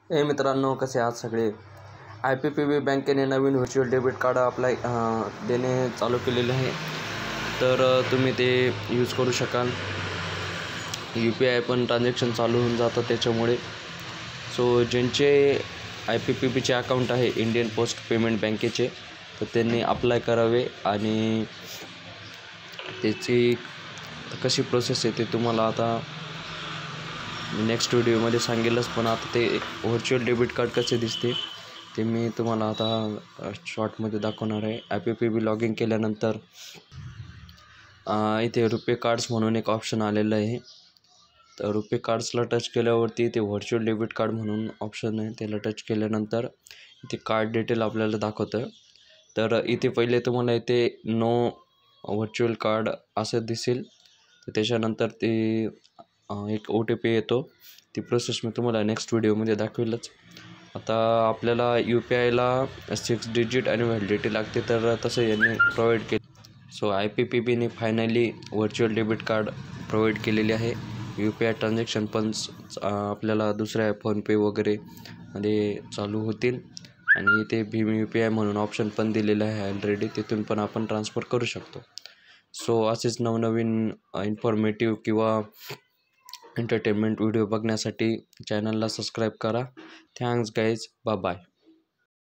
हे मित्रांनो, कसे आहात सगळे? IPPB बँकेने नवीन व्हर्च्युअल डेबिट कार्ड देणे चालू केलेले आहे. तर तुम्ही ते यूज करू शकाल. UPI पण ट्रान्झॅक्शन चालू होऊन जातं त्याच्यामुळे. सो ज्यांचे IPPBचे अकाउंट आहे इंडियन पोस्ट पेमेंट बँकेचे, तर त्यांनी अप्लाय करावे. आणि त्याची कशी प्रोसेस आहे ते तुम्हाला आता नेक्स्ट व्हिडिओमध्ये सांगेलच. पण आता ते व्हर्च्युअल डेबिट कार्ड कसे दिसते ते मी तुम्हाला आता शॉर्टमध्ये दाखवणार आहे. IPPB लॉग इन केल्यानंतर इथे रुपे कार्ड्स म्हणून एक ऑप्शन आलेलं आहे. तर रुपे कार्ड्सला टच केल्यावरती ते व्हर्च्युअल डेबिट कार्ड म्हणून ऑप्शन आहे, त्याला टच केल्यानंतर इथे कार्ड डिटेल आपल्याला दाखवतं. तर इथे पहिले तुम्हाला इथे नो व्हर्च्युअल कार्ड असं दिसेल. तर त्याच्यानंतर ते एक OTP येतो. ती प्रोसेस मी तुम्हाला नेक्स्ट व्हिडिओमध्ये दाखवेलच. आता आपल्याला UPIला 6 डिजिट आणि व्हॅलिडिटी लागते, तर तसं यांनी प्रोव्हाइड केले. सो IPPBने finally virtual debit card provide केलेले आहे. UPI ट्रान्झॅक्शन पण आपल्याला दुसऱ्या फोनपे वगैरे मध्ये चालू होतील. आणि इथे भीम UPI म्हणून ऑप्शन पण दिलेलं आहे ऑलरेडी, तिथून पण आपण ट्रान्सफर करू शकतो. सो असेच नवनवीन इन्फॉर्मेटिव्ह किंवा एंटरटेनमेंट व्हिडिओ बघण्यासाठी चॅनलला सबस्क्राईब करा. Thanks guys, bye bye.